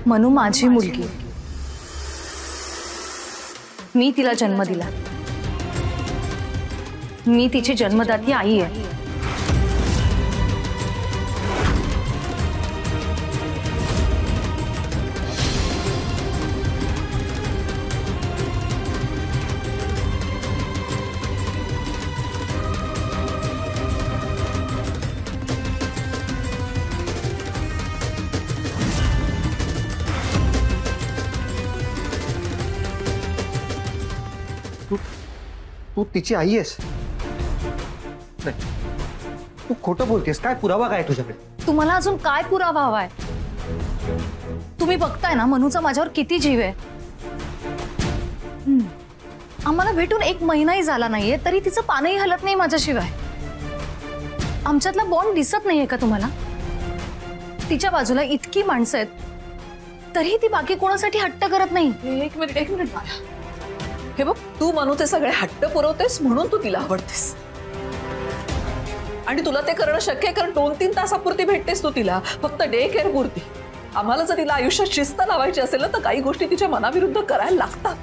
मनू माझी मुलगी, मी तिला जन्म दिला, मी तिची जन्मदाती आई आहे। तू तिची आई आहेस? नाही, तू खोटं बोलतेस। काय पुरावा काय तुझ्याकडे? तुम्हाला अजून काय पुरावा हवाय? तुम्ही बघताय ना मनूचा माझ्यावर किती जीव आहे। आम्हाला भेटून 1 महिनाही झाला नाहीये तरी तिचं पानही हलत नाही माझ्याशिवाय। आमच्यातला बॉन्ड दिसत नाहीये का तुम्हाला? तिच्या बाजूला इतकी माणसं आहेत तरी ती बाकी कोणासाठी हट्ट करत नाही। एक मिनिट माया, हे बघ, तू मनूचे सगळे हट्ट पुरवतेस म्हणून तू तिला आवडतेस आणि तुला ते करणं शक्य आहे कारण 2-3 तासापुरती भेटतेस तू तिला, फक्त डे केअर पुरती। आम्हाला जर तिला आयुष्यात शिस्त लावायची असेल ना तर काही गोष्टी तिच्या मनाविरुद्ध करायला लागतात।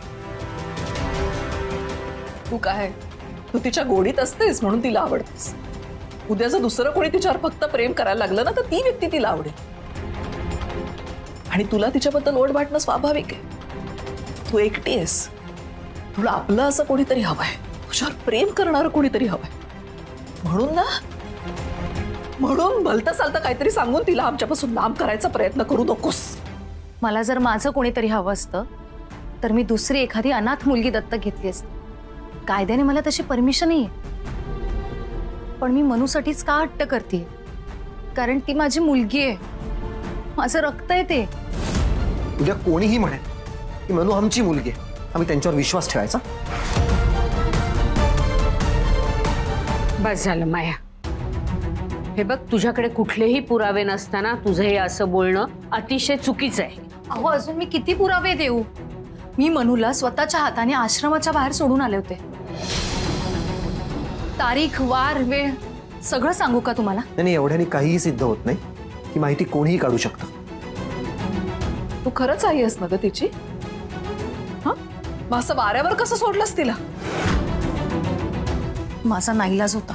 तू तिच्या गोडीत असतेस म्हणून तिला आवडतेस। उद्या जर दुसरं कोणी तिच्यावर फक्त प्रेम करायला लागलं ना तर ती व्यक्ती तिला आवडेल आणि तुला तिच्याबद्दल ओढ वाटणं स्वाभाविक आहे। तू एकटी आहेस, तुला आपलं असं कोणीतरी हवंय, तुझ्यावर प्रेम करणारं कोणीतरी हवंय। म्हणून भलतं चालतं काहीतरी सांगून तिला आमच्यापासून लांब करायचा प्रयत्न करू नकोस। मला जर माझं कोणीतरी हवं असतं तर मी दुसरी एखादी अनाथ मुलगी दत्तक घेतली असती। कायद्याने मला तशी परमिशन आहे, पण मी मनूसाठीच का हट्ट करते? कारण ती माझी मुलगी आहे, माझं रक्त आहे ते। उद्या कोणीही म्हणे की मनू आमची मुलगी आहे, आम्ही त्यांच्यावर विश्वास ठेवायचा? बस झालं माया। हे बघ, तुझ्याकडे कुठलेही पुरावे नसताना तुझं हे असं बोलणं अतिशय चुकीचं आहे। अहो, अजून मी किती पुरावे देऊ? मी मनूला स्वतःच्या हाताने आश्रमाच्या बाहेर सोडून आले होते। तारीख, वार, वेळ सगळं सांगू का तुम्हाला? नाही, एवढ्याने काहीही सिद्ध होत नाही। ही माहिती कोणीही काढू शकतं। तू खरंच आई आहेस ना ग तिची? मग असं वाऱ्यावर कसं सोडलंस तिला? माझा नाईलाज होता।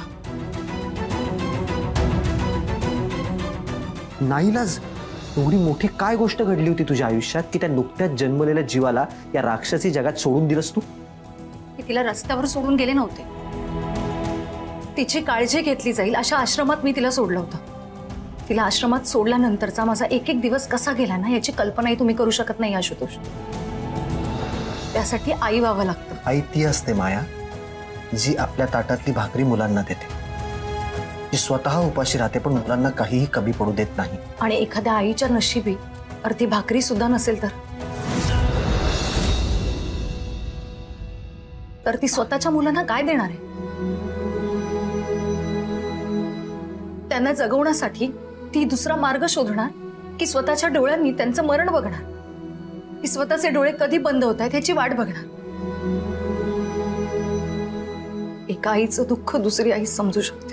नाईलाज? एवढी मोठी काय गोष्ट घडली होती तुझ्या आयुष्यात की त्या नुकत्याच जन्मलेल्या जीवाला या राक्षसी जगात सोडून दिलंस तू? मी तिला रस्त्यावर सोडून गेले नव्हते, तिची काळजी घेतली जाईल अशा आश्रमात मी तिला सोडलं होतं। तिला आश्रमात सोडल्यानंतरचा माझा एक दिवस कसा गेला ना याची कल्पनाही तुम्ही करू शकत नाही आशुतोष। त्यासाठी आई व्हावं लागतं। आई ती असते माया जी आपल्या ताटातली भाकरी मुलांना देते, जी स्वतः उपाशी राहते पण मुलांना काहीही कमी पडू देत नाही। आणि एखाद्या आईच्या नशिबी अर्धी भाकरी सुद्धा नसेल तर ती स्वतःच्या मुलांना काय देणार आहे? त्यांना जगवण्यासाठी ती दुसरा मार्ग शोधणार की स्वतःच्या डोळ्यांनी त्यांचं मरण बघणार, की स्वतःचे डोळे कधी बंद होत आहेत याची वाट बघणार? एका आईचं दुःख दुसरी आई समजू शकते।